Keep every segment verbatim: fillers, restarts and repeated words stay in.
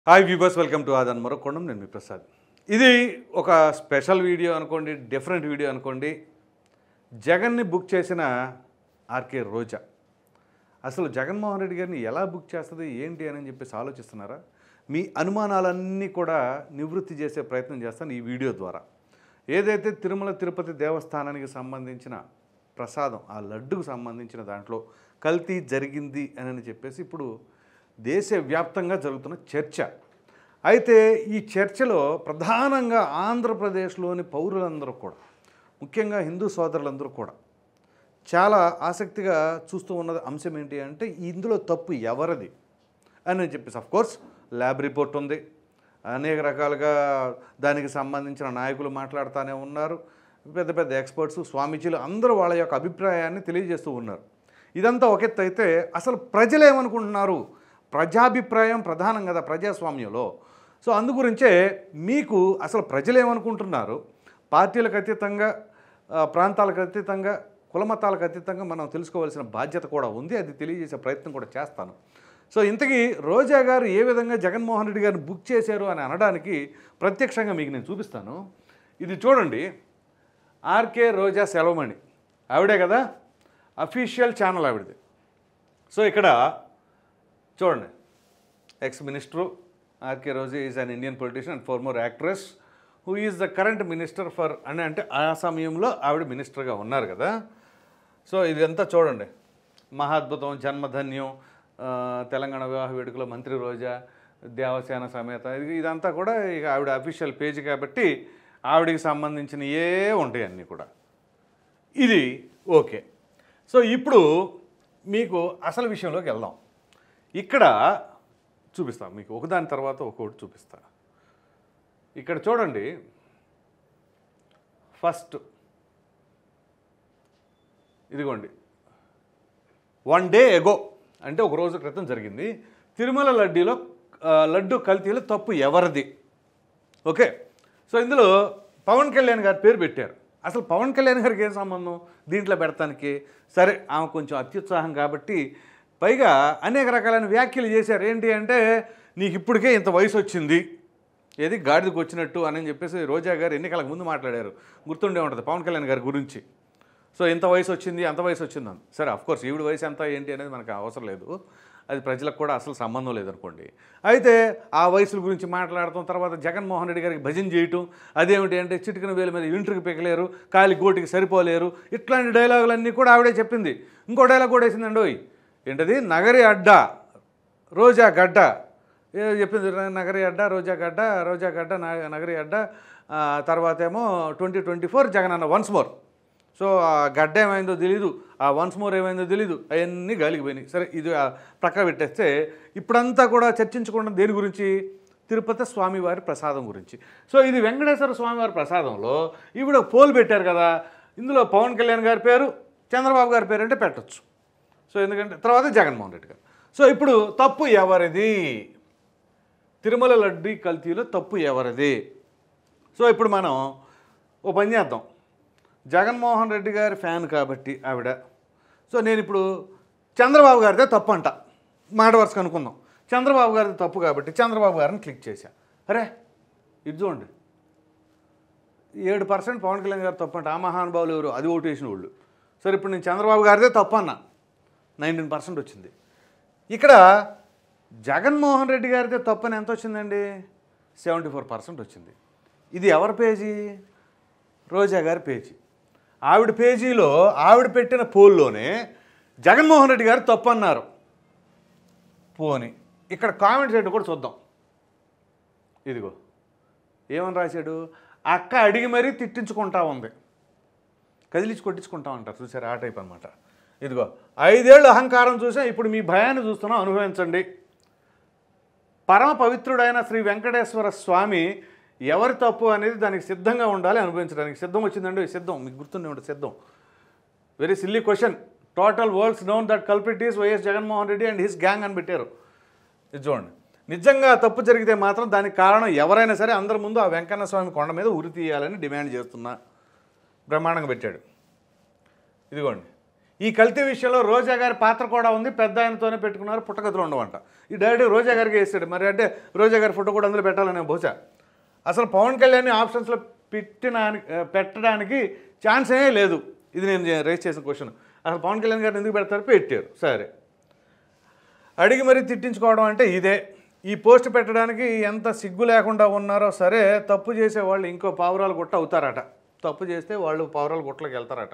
Hi viewers, welcome to ఆదాన్ మరొకొండం. నేను మీ ప్రసాద్. ఇది ఒక స్పెషల్ వీడియో అనుకోండి, డిఫరెంట్ వీడియో అనుకోండి. జగన్ని బుక్ చేసిన ఆర్కే రోజా అసలు జగన్మోహన్ రెడ్డి గారిని ఎలా బుక్ చేస్తుంది ఏంటి అని చెప్పేసి ఆలోచిస్తున్నారా? మీ అనుమానాలన్నీ కూడా నివృత్తి చేసే ప్రయత్నం చేస్తాను ఈ వీడియో ద్వారా. ఏదైతే తిరుమల తిరుపతి దేవస్థానానికి సంబంధించిన ప్రసాదం, ఆ లడ్డుకు సంబంధించిన దాంట్లో కల్తీ జరిగింది అని చెప్పేసి ఇప్పుడు దేశవ్యాప్తంగా జరుగుతున్న చర్చ. అయితే ఈ చర్చలో ప్రధానంగా ఆంధ్రప్రదేశ్లోని పౌరులందరూ కూడా, ముఖ్యంగా హిందూ సోదరులందరూ కూడా చాలా ఆసక్తిగా చూస్తూ ఉన్న అంశం ఏంటి అంటే ఇందులో తప్పు ఎవరిది అని చెప్పేసి. అఫ్కోర్స్ ల్యాబ్ రిపోర్ట్ ఉంది, అనేక రకాలుగా దానికి సంబంధించిన నాయకులు మాట్లాడుతూనే ఉన్నారు, పెద్ద పెద్ద ఎక్స్పర్ట్స్, స్వామీజీలు అందరూ వాళ్ళ యొక్క అభిప్రాయాన్ని తెలియజేస్తూ ఉన్నారు. ఇదంతా ఒక ఎత్తు అయితే అసలు ప్రజలు ఏమనుకుంటున్నారు? ప్రజాభిప్రాయం ప్రధానం కదా ప్రజాస్వామ్యంలో. సో అందు గురించే మీకు అసలు ప్రజలు ఏమనుకుంటున్నారు, పార్టీలకు అతీతంగా, ప్రాంతాలకు అతీతంగా, కులమతాలకు అతీతంగా మనం తెలుసుకోవాల్సిన బాధ్యత కూడా ఉంది. అది తెలియజేసే ప్రయత్నం కూడా చేస్తాను. సో ఇంతకీ రోజా గారు ఏ విధంగా జగన్మోహన్ రెడ్డి గారిని బుక్ చేశారు అని అనడానికి ప్రత్యక్షంగా మీకు నేను చూపిస్తాను. ఇది చూడండి, ఆర్కే రోజా సెలవుమణి ఆవిడే కదా, అఫీషియల్ ఛానల్ ఆవిడది. సో ఇక్కడ చూడండి, ex minister RK Roja is an Indian politician and former actress who is the current minister for అని, అంటే ఆ సమయంలో ఆవిడ మినిస్టర్గా ఉన్నారు కదా. సో ఇదంతా చూడండి, మహాద్భుతం, జన్మధన్యం, తెలంగాణ వివాహ వేడుకలో మంత్రి రోజా, దేవసేన సమేత, ఇదంతా కూడా ఇక ఆవిడ అఫీషియల్ పేజ్ కాబట్టి ఆవిడకి సంబంధించిన ఏ ఉంటాయి అన్నీ కూడా. ఇది ఓకే. సో ఇప్పుడు మీకు అసలు విషయంలోకి వెళ్దాం. ఇక్కడ చూపిస్తాం మీకు, ఒకదాని తర్వాత ఒక్కొక్కటి చూపిస్తా. ఇక్కడ చూడండి, ఫస్ట్ ఇదిగోండి, వన్ డే ఎగో అంటే ఒక రోజు క్రితం జరిగింది. తిరుమల లడ్డీలో లడ్డు కల్తీలో తప్పు ఎవరిది? ఓకే. సో ఇందులో పవన్ కళ్యాణ్ గారి పేరు పెట్టారు. అసలు పవన్ కళ్యాణ్ గారికి ఏం సంబంధం దీంట్లో పెడతానికి? సరే, ఆమె కొంచెం అత్యుత్సాహం కాబట్టి, పైగా అనేక రకాలైన వ్యాఖ్యలు చేశారు. ఏంటి అంటే, నీకు ఇప్పటికే ఇంత వయసు వచ్చింది, ఏది గాడిదకు వచ్చినట్టు అని చెప్పేసి రోజా గారు ఎన్నికలకు ముందు మాట్లాడారు. గుర్తుండే ఉంటుంది పవన్ కళ్యాణ్ గారి గురించి. సో ఇంత వయసు వచ్చింది, అంత వయసు వచ్చిందని. సరే, అఫ్కోర్స్ ఈవిడ వయసు ఎంత ఏంటి అనేది మనకు అవసరం లేదు, అది ప్రజలకు కూడా అసలు సంబంధం లేదనుకోండి. అయితే ఆ వయసుల గురించి మాట్లాడటం, తర్వాత జగన్మోహన్ రెడ్డి గారికి భజన చేయటం, అదేమిటి అంటే చిటికిన వేల మీద ఇంటికి పెకలేరు, కాలి గోటికి సరిపోలేరు, ఇట్లాంటి డైలాగులన్నీ కూడా ఆవిడే చెప్పింది. ఇంకో డైలాగ్ కూడా వేసిందండి, ఓయ్ ఏంటది, నగరి అడ్డ రోజా గడ్డ, ఏదో చెప్పింది, నగరి అడ్డ రోజా గడ్డ, రోజా గడ్డ నగరి అడ్డ, తర్వాత ఏమో ట్వంటీ ట్వంటీ ఫోర్ జగన్ అన్న వన్స్ మోర్. సో ఆ గడ్డ ఏమైందో తెలీదు, ఆ వన్స్ మోర్ ఏమైందో తెలీదు, అవన్నీ గాలికి పోయినాయి. సరే, ఇది ప్రక్క పెట్టేస్తే ఇప్పుడంతా కూడా చర్చించుకోవడం దేని గురించి? తిరుపతి స్వామివారి ప్రసాదం గురించి. సో ఇది వెంకటేశ్వర స్వామివారి ప్రసాదంలో ఈవిడ పోల్ పెట్టారు కదా, ఇందులో పవన్ కళ్యాణ్ గారి పేరు, చంద్రబాబు గారి పేరు అంటే పెట్టచ్చు. సో ఎందుకంటే తర్వాత జగన్మోహన్ రెడ్డి గారు. సో ఇప్పుడు తప్పు ఎవరిది? తిరుమల లడ్డీ కల్తీలో తప్పు ఎవరిది? సో ఇప్పుడు మనం ఓ పని చేద్దాం. జగన్మోహన్ రెడ్డి గారి ఫ్యాన్ కాబట్టి ఆవిడ, సో నేను ఇప్పుడు చంద్రబాబు గారిదే తప్పు అంట, మాట వరుస అనుకుందాం. చంద్రబాబు గారిది తప్పు కాబట్టి చంద్రబాబు గారిని క్లిక్ చేశా. అరే ఇది చూడండి, ఏడు పర్సెంట్ పవన్ కళ్యాణ్ గారు తప్పు అంట. ఆ మహానుభావులు ఎవరు? అది ఓటు వేసిన వాళ్ళు. సరే, ఇప్పుడు నేను చంద్రబాబు గారిదే తప్పు అన్నా, నైన్టీన్ పర్సెంట్ వచ్చింది. ఇక్కడ జగన్మోహన్ రెడ్డి గారిదే తప్పు అని ఎంత వచ్చిందండి? సెవెంటీ ఫోర్ పర్సెంట్ వచ్చింది. ఇది ఎవరి పేజీ? రోజా గారి పేజీ. ఆవిడ పేజీలో ఆవిడ పెట్టిన పోల్లోనే జగన్మోహన్ రెడ్డి గారు తప్పు అన్నారు. పోని ఇక్కడ కామెంట్స్ ఏంటో కూడా చూద్దాం. ఇదిగో ఏమని రాశాడు, అక్క అడిగి మరీ తిట్టించుకుంటా ఉంది, కదిలించి కొట్టించుకుంటా ఉంటారు చూసారు, ఆ టైప్ అనమాట. ఇదిగో ఐదేళ్ళు అహంకారం చూసా, ఇప్పుడు మీ భయాన్ని చూస్తున్నాం, అనుభవించండి. పరమ పవిత్రుడైన శ్రీ వెంకటేశ్వర స్వామి ఎవరి తప్పు అనేది దానికి సిద్ధంగా ఉండాలి, అనుభవించడానికి సిద్ధం వచ్చిందండి. సిద్ధం మీకు గుర్తుండే ఉంటుంది, సిద్ధం. Very silly question. Total world's known that culprit is YS Jaganmohan Reddy and his gang అని పెట్టారు. ఇది చూడండి, నిజంగా తప్పు జరిగితే మాత్రం దానికి కారణం ఎవరైనా సరే అందరి ముందు ఆ వెంకన్న స్వామి కొండ మీద ఉరి తీయాలని డిమాండ్ చేస్తున్నా, బ్రహ్మాండంగా పెట్టాడు. ఇదిగోండి, ఈ కల్తీ విషయంలో రోజా గారి పాత్ర కూడా ఉంది, పెద్ద ఆయనతోనే పెట్టుకున్నారు, పుట్టగతులు ఉండవంట. ఈ డైరెక్ట్ రోజా గారికి వేస్తాడు. మరి అంటే రోజా గారి ఫోటో కూడా అందులో పెట్టాలనే బహుశా. అసలు పవన్ కళ్యాణ్ ఆప్షన్స్లో పెట్టడానికి పెట్టడానికి ఛాన్సే లేదు. ఇది నేను రేస్ చేసిన క్వశ్చన్. అసలు పవన్ కళ్యాణ్ గారిని ఎందుకు పెడతారు? పెట్టారు. సరే, అడిగి మరీ తిట్టించుకోవడం అంటే ఇదే. ఈ పోస్ట్ పెట్టడానికి ఎంత సిగ్గు లేకుండా ఉన్నారో. సరే, తప్పు చేసే వాళ్ళు ఇంకో పావురాలు గుట్ట అవుతారట. తప్పు చేస్తే వాళ్ళు పావురాలు గుట్టలోకి వెళ్తారట.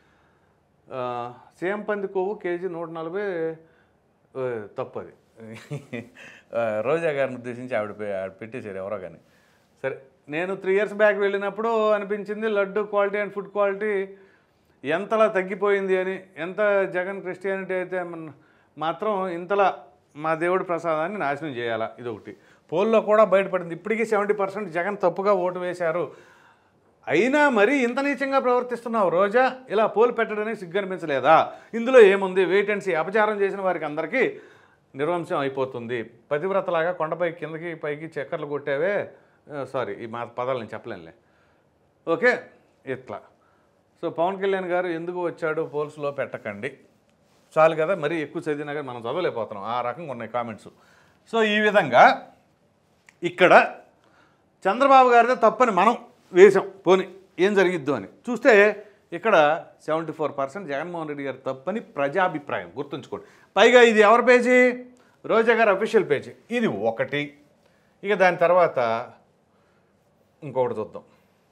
సేమ్ పంది కొవ్వు కేజీ నూట నలభై తప్పు అది. రోజా గారిని ఉద్దేశించి ఆవిడ ఆవిడ పెట్టేశారు ఎవరో కానీ. సరే, నేను త్రీ ఇయర్స్ బ్యాక్ వెళ్ళినప్పుడు అనిపించింది laddu quality and food quality ఎంతలా తగ్గిపోయింది అని. ఎంత జగన్ క్రిస్టియానిటీ అయితే మాత్రం ఇంతలా మా దేవుడి ప్రసాదాన్ని నాశనం చేయాలా, ఇదొకటి. పోల్లో కూడా బయటపడింది. ఇప్పటికీ సెవెంటీ పర్సెంట్ జగన్ తప్పుగా ఓటు వేశారు. అయినా మరీ ఇంత నీచంగా ప్రవర్తిస్తున్నావు రోజా, ఇలా పోలు పెట్టడానికి సిగ్గు అనిపించలేదా? ఇందులో ఏముంది? Wait and see. అపచారం చేసిన వారికి అందరికీ నిర్వంశం అయిపోతుంది. పతివ్రతలాగా కొండపై కిందకి పైకి చక్కర్లు కొట్టావే. సారీ, ఈ మా పదాలు నేను చెప్పలేనులే. ఓకే, ఇట్లా. సో పవన్ కళ్యాణ్ గారు ఎందుకు వచ్చాడు పోల్స్లో పెట్టకండి, చాలు కదా. మరీ ఎక్కువ చదివినా కానీ మనం చదవలేకపోతున్నాం, ఆ రకంగా ఉన్నాయి కామెంట్స్. సో ఈ విధంగా ఇక్కడ చంద్రబాబు గారిదే తప్పని మనం వేసాం. పోనీ ఏం జరిగిద్దు అని చూస్తే ఇక్కడ seventy four percent Jaganmohan Reddy గారి తప్పని ప్రజాభిప్రాయం. గుర్తుంచుకోండి. పైగా ఇది ఎవరి పేజీ? రోజా గారి అఫీషియల్ పేజీ. ఇది ఒకటి. ఇక దాని తర్వాత ఇంకొకటి చూద్దాం.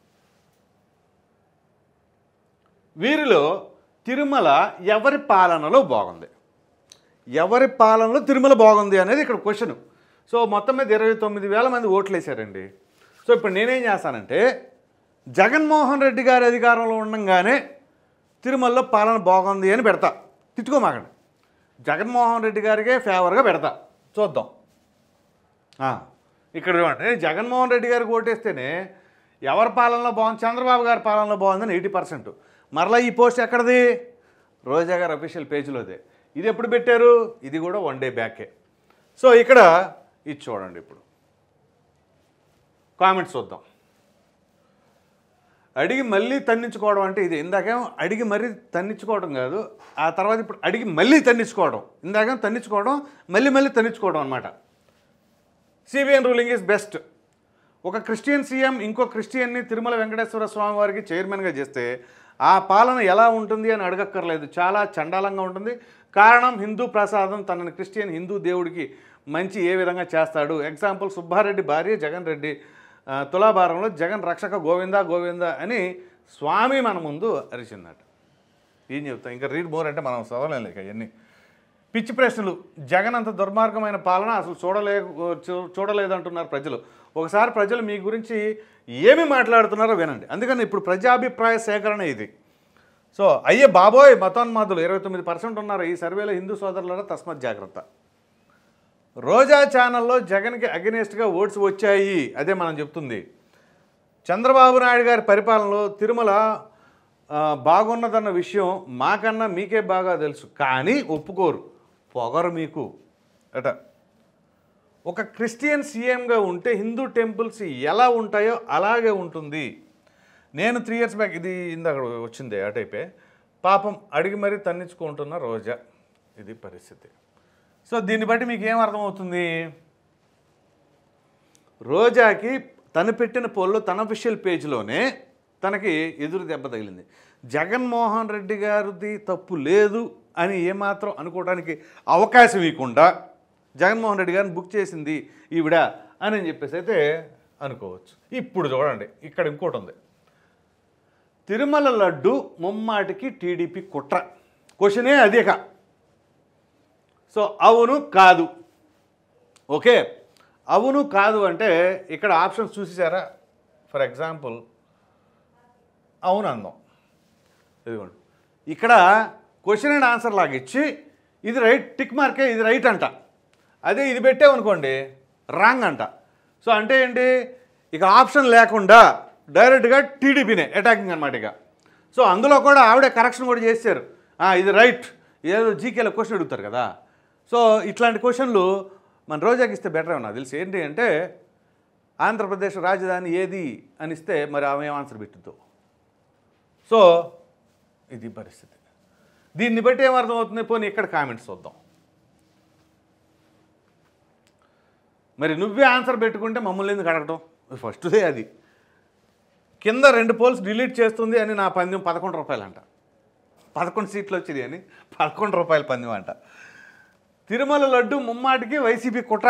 వీరిలో తిరుమల ఎవరి పాలనలో బాగుంది, ఎవరి పాలనలో తిరుమల బాగుంది అనేది ఇక్కడ క్వశ్చన్. సో మొత్తం మీద ఇరవై తొమ్మిది వేల మంది ఓట్లు వేశారండి. సో ఇప్పుడు నేనేం చేస్తానంటే జగన్మోహన్ రెడ్డి గారి అధికారంలో ఉండగానే తిరుమలలో పాలన బాగుంది అని పెడతా. తిట్టుకోమాకండి, జగన్మోహన్ రెడ్డి గారికే ఫేవర్గా పెడతా. చూద్దాం. ఇక్కడ చూడండి, జగన్మోహన్ రెడ్డి గారికి ఓటేస్తేనే ఎవరి పాలనలో బాగుంది? చంద్రబాబు గారి పాలనలో బాగుందని ఎయిటీ పర్సెంట్. మరలా ఈ పోస్ట్ ఎక్కడది? రోజా గారు అఫీషియల్ పేజీలోదే. ఇది ఎప్పుడు పెట్టారు? ఇది కూడా వన్ డే బ్యాకే. సో ఇక్కడ ఇది చూడండి. ఇప్పుడు కామెంట్స్ చూద్దాం. అడిగి మళ్ళీ తన్నించుకోవడం అంటే ఇది. ఇందాకేమో అడిగి మరీ తన్నించుకోవడం కాదు, ఆ తర్వాత ఇప్పుడు అడిగి మళ్ళీ తన్నించుకోవడం. ఇందాకేమో తన్నించుకోవడం, మళ్ళీ మళ్ళీ తన్నించుకోవడం అనమాట. CBN ruling is best. ఒక క్రిస్టియన్ సీఎం ఇంకో క్రిస్టియన్ని తిరుమల వెంకటేశ్వర స్వామి వారికి చైర్మన్గా చేస్తే ఆ పాలన ఎలా ఉంటుంది అని అడగక్కర్లేదు, చాలా చండాలంగా ఉంటుంది. కారణం హిందూ ప్రసాదం తనని క్రిస్టియన్ హిందూ దేవుడికి మంచి ఏ విధంగా చేస్తాడు. ఎగ్జాంపుల్ సుబ్బారెడ్డి భార్య జగన్ రెడ్డి తులాభారంలో జగన్ రక్షక గోవిందా గోవిందా అని స్వామి మన ముందు అరిచిందట. ఏం చెప్తాం ఇంకా? రీడ్ మోర్ అంటే మనం చదవలేం లేక ఇవన్నీ పిచ్చి ప్రశ్నలు. జగన్ అంత దుర్మార్గమైన పాలన అసలు చూడలే చూడలేదంటున్నారు ప్రజలు. ఒకసారి ప్రజలు మీ గురించి ఏమి మాట్లాడుతున్నారో వినండి. అందుకని ఇప్పుడు ప్రజాభిప్రాయ సేకరణ ఇది. సో అయ్యే బాబోయ్ మతోన్మాదులు ఇరవై తొమ్మిది పర్సెంట్ ఉన్నారు ఈ సర్వేలో హిందూ సోదరులలో, తస్మత్ జాగ్రత్త. రోజా ఛానల్లో జగన్కి అగెనిస్ట్గా ఓట్స్ వచ్చాయి, అదే మనం చెప్తుంది. చంద్రబాబు నాయుడు గారి పరిపాలనలో తిరుమల బాగున్నదన్న విషయం మాకన్నా మీకే బాగా తెలుసు, కానీ ఒప్పుకోరు, పొగరు మీకు అట. ఒక క్రిస్టియన్ సీఎంగా ఉంటే హిందూ టెంపుల్స్ ఎలా ఉంటాయో అలాగే ఉంటుంది. నేను త్రీ ఇయర్స్ బ్యాక్ ఇది ఇందాక వచ్చింది అటైపే పాపం అడిగి మరీ తన్నించుకుంటున్న రోజా. ఇది పరిస్థితి. సో దీన్ని బట్టి మీకు ఏం అర్థమవుతుంది? రోజాకి తను పెట్టిన పోల్లో తన అఫీషియల్ పేజ్లోనే తనకి ఎదురు దెబ్బ తగిలింది. జగన్మోహన్ రెడ్డి గారిది తప్పు లేదు అని ఏమాత్రం అనుకోవడానికి అవకాశం ఇవ్వకుండా జగన్మోహన్ రెడ్డి గారిని బుక్ చేసింది ఈవిడ అని చెప్పేసి అయితే అనుకోవచ్చు. ఇప్పుడు చూడండి, ఇక్కడ ఇంకోటి ఉంది. తిరుమల లడ్డు ముమ్మాటికి టీడీపీ కుట్ర. క్వశ్చనే అదేక. సో అవును కాదు. ఓకే, అవును కాదు అంటే ఇక్కడ ఆప్షన్స్ చూసేసారా? ఫర్ ఎగ్జాంపుల్ అవును అందాం. ఇదిగోండి, ఇక్కడ క్వశ్చన్ అండ్ ఆన్సర్ లాగా ఇచ్చి ఇది రైట్ టిక్ మార్కే, ఇది రైట్ అంట. అదే ఇది పెట్టామనుకోండి రాంగ్ అంట. సో అంటే ఏంటి? ఇక ఆప్షన్ లేకుండా డైరెక్ట్గా టీడీపీనే అటాకింగ్ అనమాట. ఇక సో అందులో కూడా ఆవిడే కరెక్షన్ కూడా చేశారు. ఇది రైట్, ఏదో జీకేలో క్వశ్చన్ అడుగుతారు కదా. సో ఇట్లాంటి క్వశ్చన్లు మన రోజాకి ఇస్తే బెటర్ నాకు తెలిసి. ఏంటి అంటే ఆంధ్రప్రదేశ్ రాజధాని ఏది అని ఇస్తే మరి ఆమె ఆన్సర్ పెట్టుద్దు. సో ఇది పరిస్థితి. దీన్ని బట్టి ఏమర్థమవుతుంది? పోనీ ఇక్కడ కామెంట్స్ చూద్దాం. మరి నువ్వే ఆన్సర్ పెట్టుకుంటే మమ్మల్ని ఎందుకు అడగటం? ఫస్ట్దే అది. కింద రెండు పోల్స్ డిలీట్ చేస్తుంది అని నా పందెం పదకొండు రూపాయలు అంట. పదకొండు సీట్లు వచ్చింది అని పదకొండు రూపాయల పందెం అంట. తిరుమల లడ్డు ముమ్మాటికి వైసీపీ కుట్ర.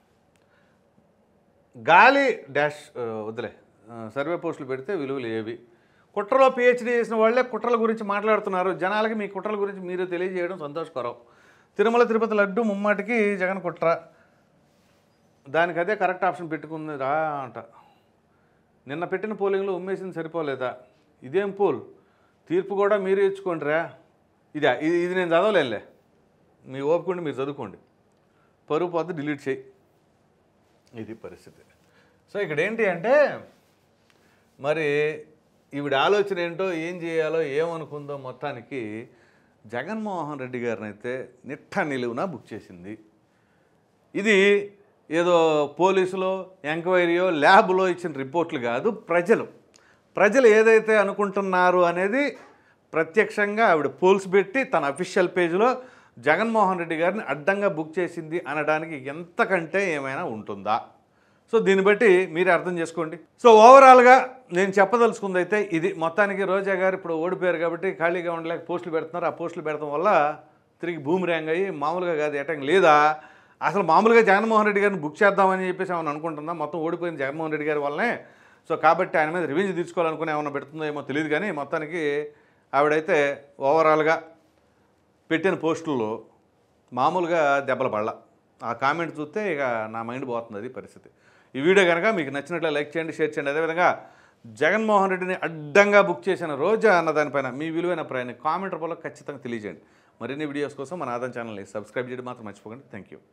గాలి డాష్ వదిలే సర్వే పోస్టులు పెడితే విలువలు ఏవి? కుట్రలో పిహెచ్డీ చేసిన వాళ్ళే కుట్రల గురించి మాట్లాడుతున్నారు. జనాలకి మీ కుట్రల గురించి మీరు తెలియజేయడం సంతోషకరం. తిరుమల తిరుపతి లడ్డు ముమ్మాటికి జగన్ కుట్ర, దానికి అదే కరెక్ట్ ఆప్షన్ పెట్టుకుంది రా అంట. నిన్న పెట్టిన పోలింగ్లో ఉమ్మేసింది సరిపోలేదా? ఇదేం పోల్? తీర్పు కూడా మీరు ఇచ్చుకోండి రా. ఇదా ఇది ఇది నేను చదవలేనులే, మీ ఓపుకోండి, మీరు చదువుకోండి. పరువు పోతే డిలీట్ చేయి. ఇది పరిస్థితి. సో ఇక్కడ ఏంటి అంటే మరి ఈవిడ ఆలోచన ఏంటో, ఏం చేయాలో, ఏమనుకుందో మొత్తానికి జగన్మోహన్ రెడ్డి గారిని అయితే నిట్ట నిలువున బుక్ చేసింది. ఇది ఏదో పోలీసులో ఎంక్వైరీయో ల్యాబ్లో ఇచ్చిన రిపోర్ట్లు కాదు. ప్రజలు ప్రజలు ఏదైతే అనుకుంటున్నారు అనేది ప్రత్యక్షంగా ఆవిడ పోల్స్ పెట్టి తన అఫీషియల్ పేజ్లో జగన్మోహన్ రెడ్డి గారిని అడ్డంగా బుక్ చేసింది అనడానికి ఎంతకంటే ఏమైనా ఉంటుందా? సో దీన్ని బట్టి మీరే అర్థం చేసుకోండి. సో ఓవరాల్గా నేను చెప్పదలుచుకుంది అయితే ఇది. మొత్తానికి రోజా గారు ఇప్పుడు ఓడిపోయారు కాబట్టి ఖాళీగా ఉండలేక పోస్టులు పెడుతున్నారు. ఆ పోస్టులు పెడతాం వల్ల తిరిగి భూమి ర్యాంగ్ అయ్యి మామూలుగా కాదు ఏటంగా లేదా అసలు మామూలుగా జగన్మోహన్ రెడ్డి గారిని బుక్ చేద్దామని చెప్పేసి ఏమైనా అనుకుంటుందా? మొత్తం ఓడిపోయింది జగన్మోహన్ రెడ్డి గారి వల్లనే. సో కాబట్టి ఆయన మీద రివెంజ్ తీర్చుకోవాలనుకుని ఏమైనా పెడుతుందో ఏమో తెలియదు. కానీ మొత్తానికి ఆవిడైతే ఓవరాల్గా పెట్టిన పోస్టుల్లో మామూలుగా దెబ్బల పళ్ళ. ఆ కామెంట్ చూస్తే ఇక నా మైండ్ పోతుంది. అది పరిస్థితి. ఈ వీడియో కనుక మీకు నచ్చినట్లే లైక్ చేయండి, షేర్ చేయండి. అదేవిధంగా జగన్మోహన్ రెడ్డిని అడ్డంగా బుక్ చేసిన రోజా అన్న దానిపైన మీ విలువైన అభిప్రాయాన్ని కామెంట్ రూపంలో ఖచ్చితంగా తెలియజేయండి. మరిన్ని వీడియోస్ కోసం మన ఆదాన్ ఛానల్ని సబ్స్క్రైబ్ చేయడం మాత్రం మర్చిపోకండి. Thank you.